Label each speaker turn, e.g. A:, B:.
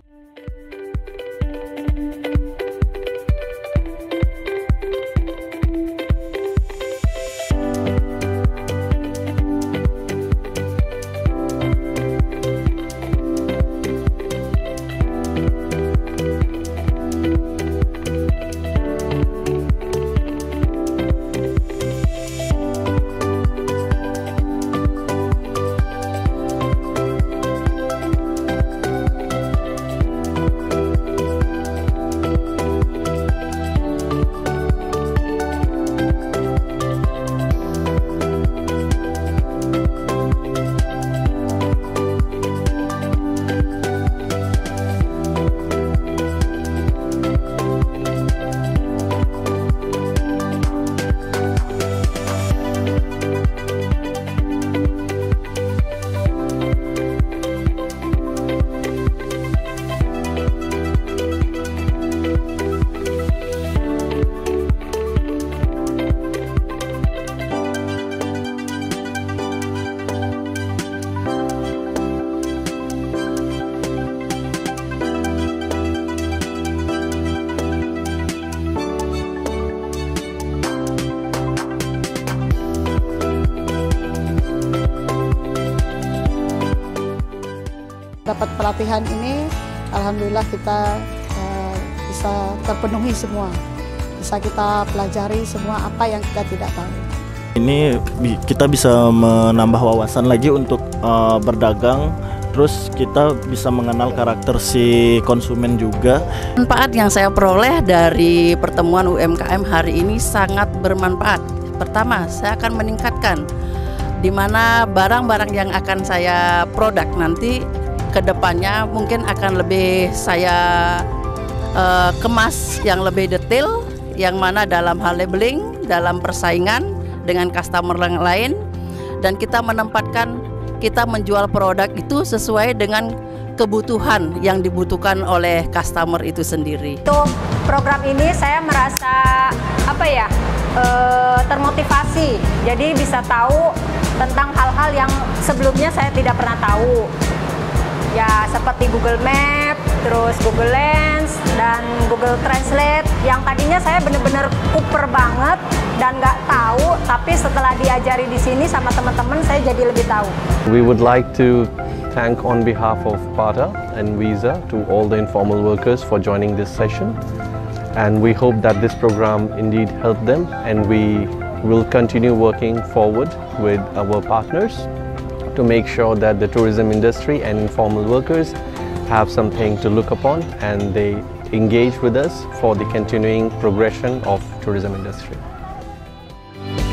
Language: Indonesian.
A: Dapat pelatihan ini, alhamdulillah kita bisa terpenuhi semua. Bisa kita pelajari semua apa yang kita tidak tahu.
B: Ini kita bisa menambah wawasan lagi untuk berdagang, terus kita bisa mengenal karakter si konsumen juga.
C: Manfaat yang saya peroleh dari pertemuan UMKM hari ini sangat bermanfaat. Pertama, saya akan meningkatkan di mana barang-barang yang akan saya produk nanti kedepannya mungkin akan lebih saya kemas yang lebih detail, yang mana dalam hal labeling, dalam persaingan dengan customer yang lain, dan kita menempatkan, kita menjual produk itu sesuai dengan kebutuhan yang dibutuhkan oleh customer itu sendiri.
D: Untuk program ini saya merasa termotivasi, jadi bisa tahu tentang hal-hal yang sebelumnya saya tidak pernah tahu. Ya seperti Google Map, terus Google Lens, dan Google Translate yang tadinya saya benar-benar kuper banget dan nggak tahu, tapi setelah diajari di sini sama teman-teman saya jadi lebih tahu.
E: We would like to thank on behalf of PATA and Visa to all the informal workers for joining this session, and we hope that this program indeed helped them, and we will continue working forward with our partners to make sure that the tourism industry and informal workers have something to look upon and they engage with us for the continuing progression of tourism industry.